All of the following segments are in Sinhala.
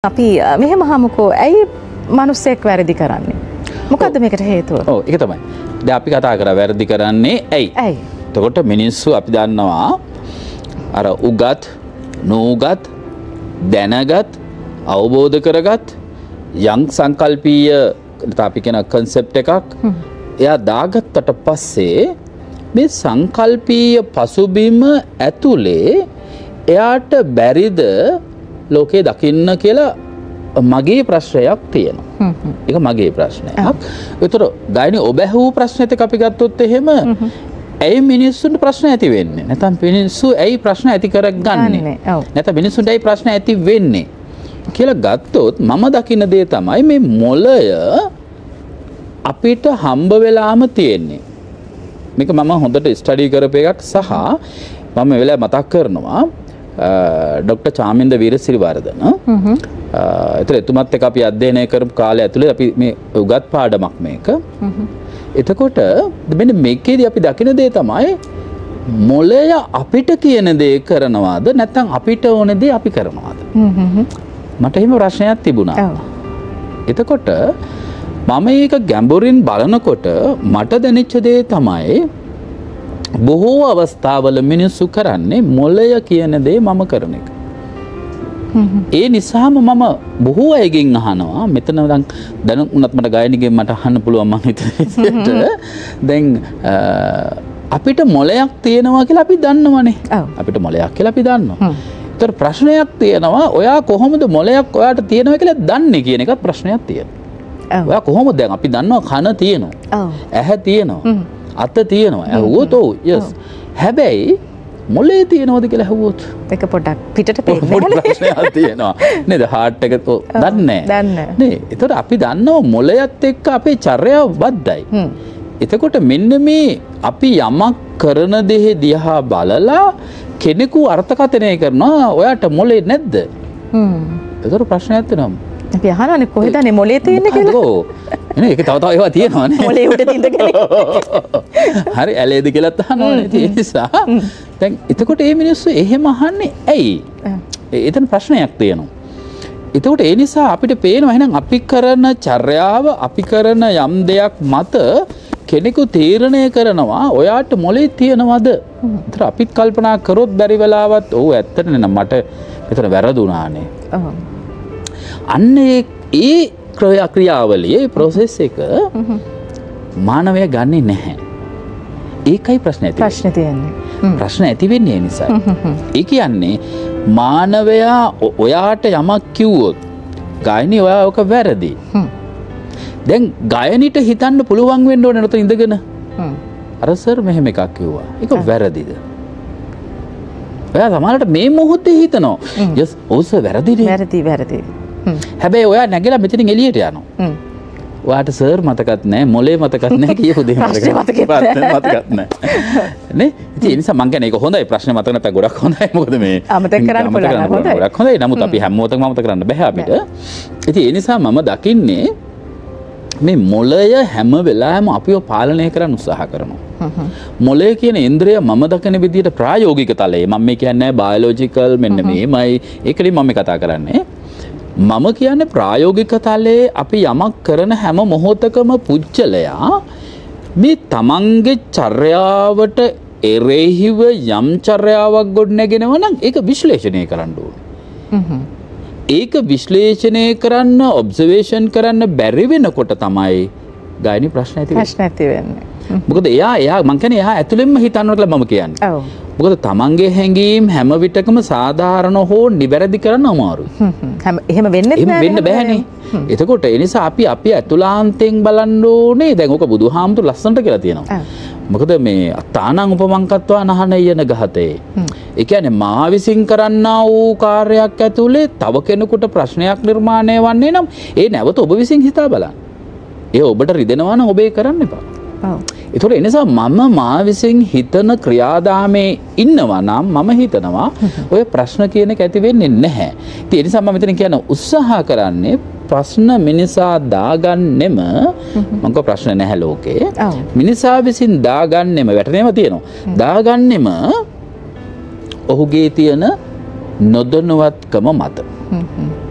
අපි මෙහෙම අහමුකෝ ඇයි මිනිස්සෙක් වැරදි කරන්නේ? මොකද්ද මේකට හේතුව? ඔව් ඒක තමයි. දැන් අපි කතා කරා වැරදි කරන්නේ ඇයි? ඇයි? එතකොට මිනිස්සු අපි දන්නවා අර උගත්, නූගත්, දැනගත්, අවබෝධ කරගත් යම් සංකල්පීය අපි කියන concept එකක් එයා දාගත්තට පස්සේ මේ සංකල්පීය පසුබිම ඇතුලේ එයාට බැරිද ලෝකේ දකින්න කියලා මගේ ප්‍රශ්නයක් තියෙනවා. ඒක මගේ ප්‍රශ්නයක්. ඒතර ගායනි ඔබ ඇහුව ප්‍රශ්නෙත් අපි ගත්තොත් එහෙම ඇයි මිනිස්සුන්ට ප්‍රශ්න ඇති වෙන්නේ? නැත්නම් මිනිස්සු ඇයි ප්‍රශ්න ඇති කරගන්නේ? නැත්නම් මිනිස්සුන්ට ඇයි ප්‍රශ්න ඇති වෙන්නේ? කියලා ගත්තොත් මම දකින්න දේ තමයි මේ මොළය අපිට හම්බ වෙලාම තියෙන්නේ. මේක මම හොඳට ස්ටඩි කරපු එකක් සහ මම වෙලාව මතක් කරනවා ඩොක්ටර් චාමින්ද වීරසිරිවර්ධන එතන එතුමත් එක්ක අපි අධ්‍යයනය කරපු කාලය ඇතුලේ අපි මේ උගත් පාඩමක් මේක. එතකොට මෙන්න මේකේදී අපි දකින දේ තමයි මොළය අපිට කියන දේ කරනවාද නැත්නම් අපිට ඕන දේ අපි කරනවාද? මට එහෙම ප්‍රශ්නයක් තිබුණා. එතකොට මම ඒක ගැඹුරින් බලනකොට මට දැනෙච්ච දේ තමයි බොහෝ අවස්ථාවල මිනිස්සු කරන්නේ මොළය කියන දේ මම කරන එක. ඒ නිසාම මම බොහෝ අයගෙන් අහනවා මෙතන දැන් උනත් මට ගායනිකෙන් මට අහන්න පුළුවන් මම හිතන්නේ. දැන් අපිට මොළයක් තියෙනවා කියලා අපි දන්නවනේ. අපිට මොළයක් කියලා අපි දන්නවා. ඒතර ප්‍රශ්නයක් තියෙනවා ඔයා කොහොමද මොළයක් ඔයාට තියෙනවා කියලා දන්නේ කියන එකත් ප්‍රශ්නයක් තියෙනවා. ඔයා කොහොමද දැන් අපි දන්නවා කන තියෙනවා. ඇහැ තියෙනවා. අත තියෙනවා. ඇහුවොත් ඔව් යස්. හැබැයි මොළේ තියෙනවද කියලා ඇහුවොත් ඒක පොඩක් පිටට පේන්නේ ප්‍රශ්නයක් තියෙනවා. නේද? හાર્ට් එක දන්නේ නැහැ. නේ. ඒතකොට අපි දන්නවා මොළයත් එක්ක අපේ චර්යාව බද්ධයි. එතකොට මෙන්න මේ අපි යමක් කරන දේ දිහා බලලා කෙනෙකු අර්ථකථනය කරනවා ඔයාට මොළේ නැද්ද? ඒතර ප්‍රශ්නයක් තියෙනවා. අපි අහනවානේ කොහෙදනේ මොළේ තියෙන්නේ කියලා. ඔව්. එනේ ඒක තව ඒවා තියෙනවානේ. මොළේ උඩ තින්දගෙන. හරි ඇලේද කියලාත් අහනවානේ. ඒ නිසා දැන් එතකොට මේ මිනිස්සු එහෙම අහන්නේ ඇයි? එතන ප්‍රශ්නයක් තියෙනවා. එතකොට ඒ නිසා අපිට පේනවා එහෙනම් අපි කරන චර්යාව අපි කරන යම් දෙයක් මත කෙනෙකු තීරණය කරනවා ඔයාට මොළේ තියනවද? ඒතර අපිත් කල්පනා කරොත් බැරි වෙලාවත් ඔව් ඇත්තටනේ නම් මට මෙතන වැරදුනානේ. අන්න ඒ ක්‍රියාවලියේ ප්‍රොසෙස් එක මානවය ගන්නෙ නැහැ. ඒකයි ප්‍රශ්න ඇති වෙන්නේ. ප්‍රශ්න තියෙන්නේ. ප්‍රශ්න ඇති වෙන්නේ ඒ නිසා. ඒ කියන්නේ මානවයා ඔයාට යමක් කිව්වොත් ගායනි ඔයා ඔක වැරදි. දැන් ගායනිට හිතන්න පුළුවන් වෙන්න ඕනේ නේද ඉඳගෙන. අර සර් මෙහෙම එකක් කිව්වා. ඒක වැරදිද? ඔයා සමහරවිට මේ මොහොතේ හිතනවා. යස් ඔව් සර් වැරදිනේ. වැරදි. හැබැයි ඔයා නැගලා මෙතනින් එළියට යනවා. ඔයාට සර් මතකත් නැහැ, මොලේ මතකත් නැහැ කියපු දේ මතකත් නැහැ. නේ? ඉතින් ඒ නිසා මං කියන්නේ ඒක හොඳයි ප්‍රශ්නේ මතක නැත්නම් ගොඩක් හොඳයි. මොකද මේ අමතක කරන්න පුළුවන් හොඳයි. ගොඩක් හොඳයි. නමුත් අපි හැම මොහොතකම අමතක කරන්න බෑ අපිට. ඉතින් ඒ නිසා මම දකින්නේ මේ මොළය හැම වෙලාවෙම අපිව පාලනය කරන්න උත්සාහ කරනවා. මොළය කියන ඉන්ද්‍රිය මම දකින විදිහට ප්‍රායෝගික තලයේ මම මේ කියන්නේ බයොලොජිකල් මෙන්න මේමයි. ඒකනේ මම කතා කරන්නේ. මම කියන්නේ ප්‍රායෝගික තලයේ අපි යමක් කරන හැම මොහොතකම පුජ්‍යලයා මේ තමන්ගේ චර්යාවට එරෙහිව යම් චර්යාවක් ගොඩනගෙනවා නම් ඒක විශ්ලේෂණය කරන්න ඕනේ. ඒක විශ්ලේෂණය කරන්න ඔබ්සර්වේෂන් කරන්න බැරි වෙනකොට තමයි ගායනි ප්‍රශ්න ඇති වෙන්නේ. මොකද එයා මං කියන්නේ එයා ඇතුළෙන්ම හිතනවා කියලා මම කියන්නේ. ඔව්. මොකද තමන්ගේ හැඟීම් හැම විටකම සාධාරණ හෝ නිවැරදි කරන්න අමාරුයි. එහෙම වෙන්නේ නැහැ. වෙන්න බෑනේ. එතකොට ඒ නිසා අපි ඇතුළාන්තයෙන් බලන්න ඕනේ. දැන් ඕක බුදුහාමුදුරු ලස්සනට කියලා තියෙනවා. මොකද මේ තානං උපමංකත්වා නහනයන ගහතේ. ඒ කියන්නේ මා විසින් කරන්නා වූ කාර්යයක් ඇතුලේ තව කෙනෙකුට ප්‍රශ්නයක් නිර්මාණය වන්නේ නම් ඒ නැවත ඔබ විසින් හිතා බලන්න. ඒ ඔබට රිදෙනවා නම් ඔබ ඒ කරන්න එපා. ඔව්. ඒතකොට ඒ නිසා මම මා විසින් හිතන ක්‍රියාදාමේ ඉන්නවා නම් මම හිතනවා ඔය ප්‍රශ්න කියන එක ඇති වෙන්නේ නැහැ. ඉතින් ඒ නිසා මම මෙතන කියන උත්සාහ කරන්නේ ප්‍රශ්න මිනිසා දාගන්නෙම මම කෝ ප්‍රශ්න නැහැ ලෝකේ. මිනිසා විසින් දාගන්නෙම වැටෙනේම තියෙනවා. දාගන්නෙම ඔහුගේ තියෙන නොදැනුවත්කම මත.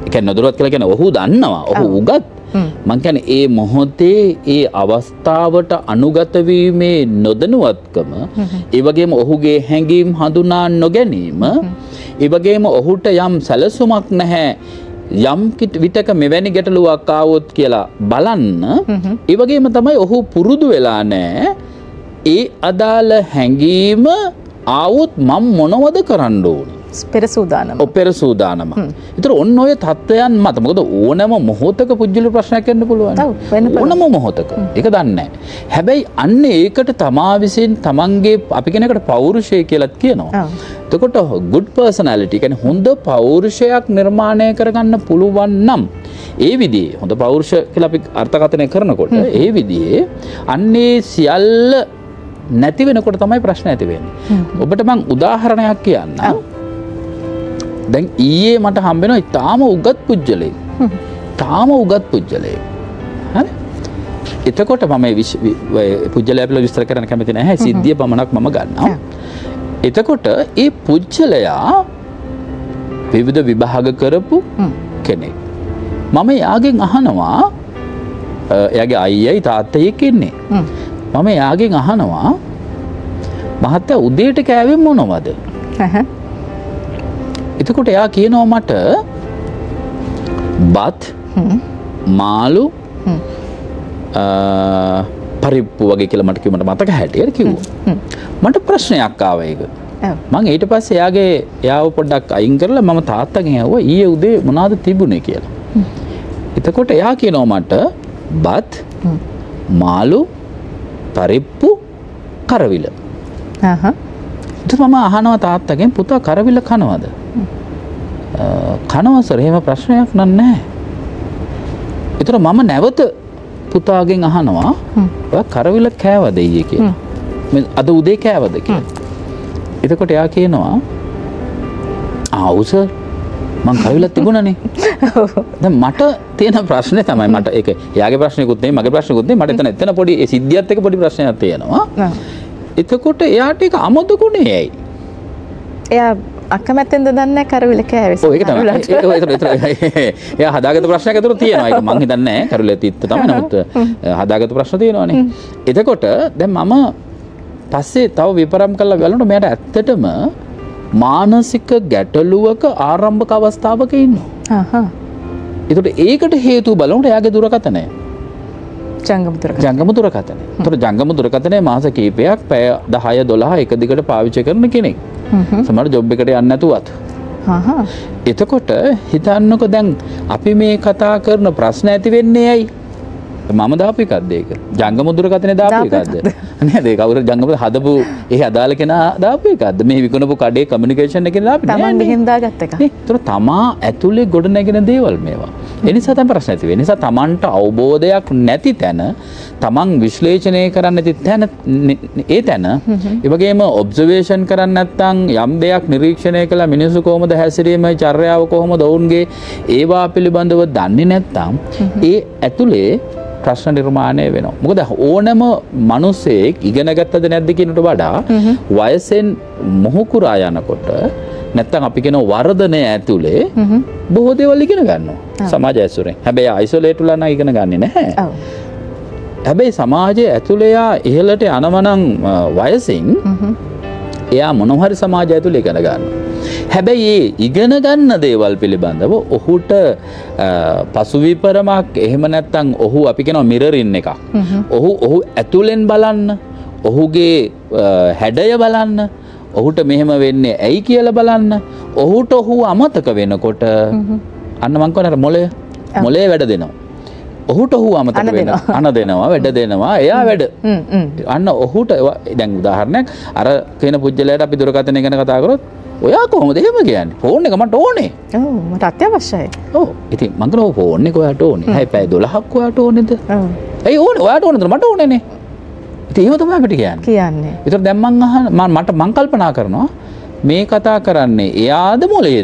කියන්නේ නොදැනුවත් කියලා කියන්නේ ඔහු දන්නවා. ඔහු උගත්. මං කියන්නේ ඒ මොහොතේ ඒ අවස්ථාවට අනුගත වීමේ නොදැනුවත්කම, ඒ වගේම ඔහුගේ හැඟීම් හඳුනා නොගැනීම, ඒ වගේම ඔහුට යම් සැලසුමක් නැහැ යම් විටක මෙවැනි ගැටලුවක් ආවොත් කියලා බලන්න. ඒ වගේම තමයි ඔහු පුරුදු වෙලා නැහැ ඒ අදාළ හැඟීම ආවොත් මම මොනවද කරන්න ඕනේ? පෙර සූදානම. පෙර සූදානම. ඒතර ඔන්න ඔය තත්වයන් මත මොකද ඕනම මොහොතක පුජ්‍යල ප්‍රශ්නයක් එන්න පුළුවන්. ඕනම මොහොතක. ඒක දන්නේ නැහැ. හැබැයි අන්න ඒකට තමා විසින් තමන්ගේ අපි කෙනෙකුට පෞරුෂය කියලාත් කියනවා. එතකොට good personality කියන්නේ හොඳ පෞරුෂයක් නිර්මාණය කරගන්න පුළුවන් නම් ඒ විදිහේ හොඳ පෞරුෂ කියලා අපි අර්ථකථනය කරනකොට ඒ විදිහේ අන්නේ සියල්ල නැති වෙනකොට තමයි ප්‍රශ්න ඇති වෙන්නේ. ඔබට මම උදාහරණයක් කියන්නම්. දැන් ඊයේ මට හම්බ වෙනවා ඊටාම උගත් පුජ්‍යලෙක්. තාම උගත් පුජ්‍යලෙක්. හරි? එතකොට මම මේ පුජ්‍යලයා පිළිබඳව විස්තර කරන්න කැමති නැහැ. සිද්ධිය පමණක් මම ගන්නවා. එතකොට ඒ පුජ්‍යලයා විවිධ විභාග කරපු කෙනෙක්. මම එයාගෙන් අහනවා එයාගේ අයියයි තාත්තයි ඉන්නේ. මම එයාගෙන් අහනවා මහත්තයා උදේට කෑවේ මොනවද? එතකොට එයා කියනවා මට බත් මාළු පරිප්පු වගේ කියලා මට කිව්ව මට මතක හැටියට කිව්වා. මට ප්‍රශ්නයක් ආවා ඒක. මම ඊට පස්සේ එයාව පොඩ්ඩක් අයින් කරලා මම තාත්තගෙන් ඇහුවා ඊයේ උදේ මොනවද තිබුණේ කියලා. එතකොට එයා කියනවා මට බත් මාළු පරිප්පු කරවිල. මම අහනවා තාත්තගෙන් පුතා කරවිල කනවද? කනවා සර් එහෙම ප්‍රශ්නයක් නැහැ. ඒතර මම නැවත පුතාගෙන් අහනවා ඔයා කරවිල කෑවද ඊයේ කියලා. අද උදේ කෑවද කියලා. එතකොට එයා කියනවා ආව් සර් මං කරවිල තිබුණනේ. දැන් මට තියෙන ප්‍රශ්නේ තමයි මට ඒක එයාගේ ප්‍රශ්නයකුත් නෙමෙයි මගේ ප්‍රශ්නයකුත් නෙමෙයි මට එතන පොඩි ඒ සිද්ධියත් එක්ක පොඩි ප්‍රශ්නයක් තියෙනවා. එතකොට එයාට ඒක අමතකුනේ ඇයි? එයා අකමැත්තෙන්ද දන්නේ කරවිල කෑවේ. ඔව් ඒක තමයි. එයා හදාගත්ත ප්‍රශ්නයක් අතර තියෙනවා. ඒක මං හිතන්නේ නැහැ කරවිල තිත්ත තමයි. නමුත් හදාගත්ත ප්‍රශ්න තියෙනවානේ. එතකොට දැන් මම පස්සේ තව විපරම් කරලා බලනකොට මෙයාට ඇත්තටම මානසික ගැටලුවක ආරම්භක අවස්ථාවක ඉන්නවා. ඒකට ඒකට හේතුව බලනකොට එයාගේ දුරකථනය. ජංගම දුරකථනය. ඒතර ජංගම දුරකථනය මාස කිහිපයක් පැය 10 12 එක දිගට පාවිච්චි කරන කෙනෙක්. සමහර ජොබ් එකට යන්නේ නැතුවත්. එතකොට හිතන්නකො දැන් අපි මේ කතා කරන ප්‍රශ්න ඇති වෙන්නේ ඇයි? මම දාපු එකක්ද ඒක? ජංගම දුරකථනේ දාපු එකක්ද? නේද? ඒක කවුරු ජංගම හදපු ඒ අදාළ කෙනා දාපු එකක්ද? මේ විකුණපු කඩේ කමියුනිකේෂන් එකේ දාපු නෑ. තමන් ගිහින් දාගත්ත එක. ඒතර තමා ඇතුලේ ගොඩ නැගෙන දේවල් මේවා. ඒ නිසා තමයි ප්‍රශ්න ඇති වෙන්නේ. නිසා තමන්ට අවබෝධයක් නැති තැන, තමන් විශ්ලේෂණය කරන්න නැති තැන, ඒ තැන, ඒ වගේම ඔබ්සර්වේෂන් කරන්න නැත්නම් යම් දෙයක් නිරීක්ෂණය කළා මිනිස්සු කොහොමද හැසිරීමේ චර්යාව කොහොමද ඔවුන්ගේ ඒවා පිළිබඳව දන්නේ නැත්නම් ඒ ඇතුලේ ප්‍රශ්න නිර්මාණය වෙනවා. මොකද ඕනම මිනිසෙක් ඉගෙන ගත්තද නැද්ද කියනට වඩා වයසෙන් මොහුකුරා යනකොට නැත්තම් අපි කියන වර්ධනය ඇතුලේ බොහෝ දේවල් ඉගෙන ගන්නවා. සමාජය ඇසුරෙන්. හැබැයි අයිසොලේට් වෙලා නම් ඉගෙන ගන්නේ නැහැ. හැබැයි සමාජයේ ඇතුලේ ඉහළට යනවනම් වයසින් එයා මොනවා හරි සමාජය ඇතුලේ ඉගෙන ගන්නවා. හැබැයි ඒ ඉගෙන ගන්න දේවල් පිළිබඳව ඔහුට පසුවිපරමක් එහෙම නැත්නම් ඔහු අපි කියනවා මිරරින් එකක්. ඔහු ඇතුලෙන් බලන්න, ඔහුගේ හැඩය බලන්න, ඔහුට මෙහෙම වෙන්නේ ඇයි කියලා බලන්න, ඔහුට ඔහු අමතක වෙනකොට අන්න මං කියනවා මොලේ වැඩ දෙනවා. ඔහුට ඔහු අමතක වෙනවා. අන දෙනවා, වැඩ දෙනවා, එයා වැඩ. අන්න ඔහුට දැන් උදාහරණයක් අර කියන පුජ්‍යලයට අපි දුරකථනය ගැන කතා කරොත් ඔයා කොහොමද එහෙම කියන්නේ? ෆෝන් එක මට ඕනේ. ඔව් මට අත්‍යවශ්‍යයි. ඔව්. ඉතින් මං කරා ෆෝන් එක ඔයාට ඕනේ. හැබැයි පැය 12ක් ඔයාට ඕනේද? ඔව්. ඇයි ඕනේ? ඔයාට ඕනේද? මට ඕනේනේ. ඉතින් එහෙම තමයි අපිට කියන්නේ. ඒතර දැන් මං කල්පනා කරනවා මේ කතා කරන්නේ එයාද මොලේද?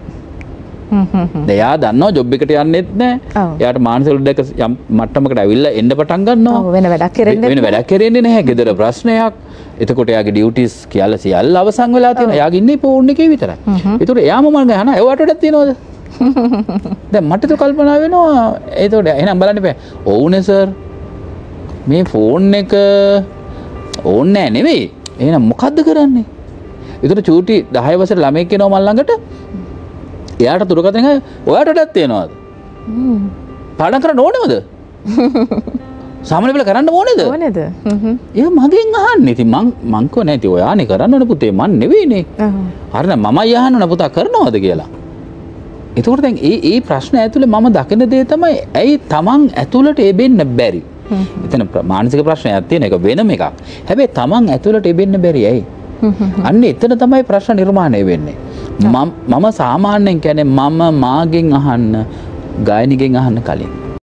එයා දන්නවා ජොබ් එකට යන්නෙත් නැහැ. එයාට මානසික උද්දක යම් මට්ටමකට ඇවිල්ලා එන්න පටන් ගන්නවා. වෙන වැඩක් කරන්නේ නැහැ. ගෙදර ප්‍රශ්නයක්. එතකොට එයාගේ ඩියුටිස් කියලා සියල්ල අවසන් වෙලා තියෙනවා. එයාගේ ඉන්නේ ෆෝන් එකේ විතරයි. ඒතකොට එයාම මම ගහනවා එයාට වැඩක් තියනවද? දැන් මට તો කල්පනා වෙනවා ඒතකොට එහෙනම් බලන්න බෑ. ඔව්නේ සර්. මේ ෆෝන් එක ඕනේ නෑ නෙවෙයි. එහෙනම් මොකද්ද කරන්නේ? ඒතර චූටි 10 වසර ළමෙක් එනවා මල් ළඟට. එයාට දුරකථන එක ඔයාටටත් තියෙනවද? පාඩම් කරන්න ඕනේමද? සාමාන්‍ය වෙලා කරන්න ඕනේද? ඕනේද? ඒක මගෙන් අහන්නේ. ඉතින් මං කෝ නැති ඔයානේ කරන්න ඕන පුතේ මන් නෙවෙයිනේ. හරි නෑ මමයි අහන්න ඕන පුතා කරනවද කියලා. එතකොට දැන් ඒ ප්‍රශ්න ඇතුලේ මම දකින දේ තමයි ඇයි Taman ඇතුලට එබෙන්න බැරි? එතන මානසික ප්‍රශ්නයක් තියෙන එක වෙනම එකක්. හැබැයි Taman ඇතුලට එබෙන්න බැරි ඇයි? අන්න එතන තමයි ප්‍රශ්න නිර්මාණය වෙන්නේ. මම සාමාන්‍යයෙන් කියන්නේ මම මාගෙන් අහන්න ගායනිකෙන් අහන්න කලින්